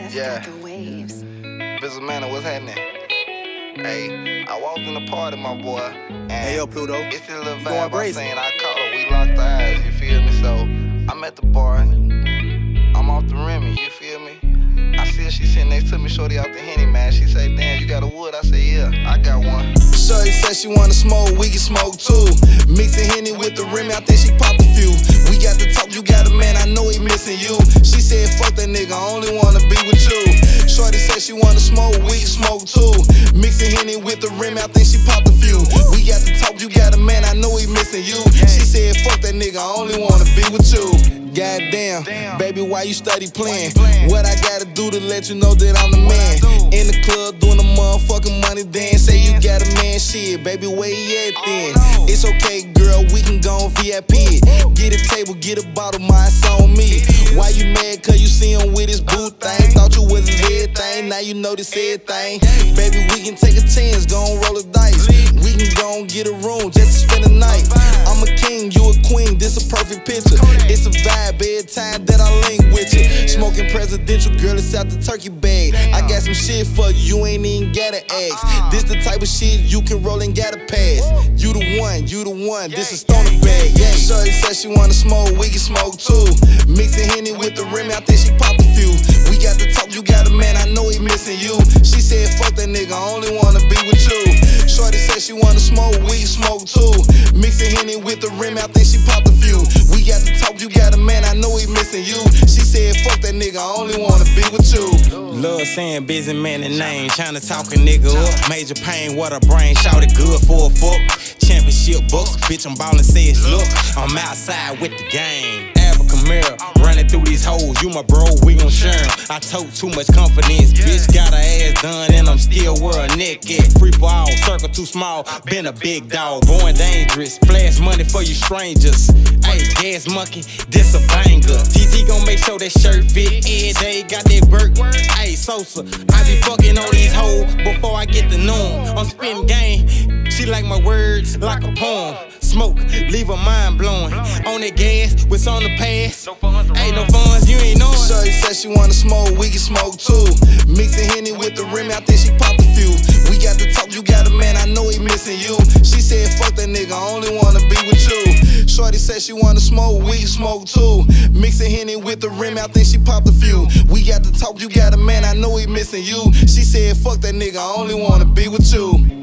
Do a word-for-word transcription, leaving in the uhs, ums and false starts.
Yeah. Bizzle Manor, what's happening? Hey, I walked in the party, my boy. And hey, yo, Pluto. It's this little vibe I'm saying. I caught her, we locked eyes, you feel me? So, I'm at the bar, I'm off the Remy, you feel me? I see her, she sitting next to me, shorty out the Henny, man. She say, damn, you got a wood? I say, yeah, I got one. Shorty said she wanna smoke, we can smoke too. Mixing Henny with the Remy, I think she popped a few. We got to talk, you got a man, I know he missing you. She said, fuck that nigga, I only wanna be with you. Shorty said she wanna smoke, we can smoke too. Mixing Henny with the Remy, I think she popped a few. We got to talk, you got a man, I know he missing you. She said, fuck that nigga, I only wanna be with you. Goddamn, baby, why you study playing? What I gotta do to let you know that I'm the man? In the club doing the motherfucking money dance. Say you got a man, shit, baby, where he at then? It's okay, girl, we can go on V I P it. Get a table, get a bottle, my it's on me. Why you mad? Cause you see him with his boo thing. Thought you was his everything, now you know this everything. Baby, we can take a chance, go and roll the dice. We can go and get a room just to spend the night. I'm a king, you a queen, this a perfect picture. It's a vibe every time that I link with you. Smoking presidential, girl, it's out the turkey bag. I got some shit for you, you ain't even gotta ask. This the type of shit you can roll and gotta pass. You the one, you the one, this is stoner bag. Yeah, shorty said she wanna smoke, we can smoke too. Mixing Henny with the Remy, I think she popped a few. We got to talk, you got a man, I know he missing you. She said, fuck that nigga, I only wanna be with you. Shorty said she wanna smoke, we can smoke too. Mixing Henny with the Remy, I think she popped a few. We got to talk, you got a man, I know he missing you. She said, fuck that nigga, I only wanna be with you. Love saying busy man and name, tryna talk a nigga up. Major pain, what a brain, shout it good for a fuck. Championship books, bitch, I'm ballin', say it's look. I'm outside with the game. Camaro, running through these hoes, you my bro, we gon' share 'em. I tote too much confidence, bitch got her ass done and I'm still where a neck at. Free for all, circle too small, been a big dog, going dangerous. Flash money for you strangers. Hey, gas monkey, this a banger. T T gon' make sure that shirt fit every day, got that work. Hey, Sosa, I be fucking on these hoes before I get the noon. I'm spitting game, she like my words like a poem. Smoke, leave her mind blowing. On that gas, what's on the pass? Ain't no funds, you ain't knowin'. Shorty said she wanna smoke, we can smoke too. Mixing Henny with the Remy, I think she popped a few. We got to talk, you got a man, I know he missing you. She said, fuck that nigga, I only wanna be with you. Shorty said she wanna smoke, we can smoke too. Mixing Henny with the Remy, I think she popped a few. We got to talk, you got a man, I know he missing you. She said, fuck that nigga, I only wanna be with you.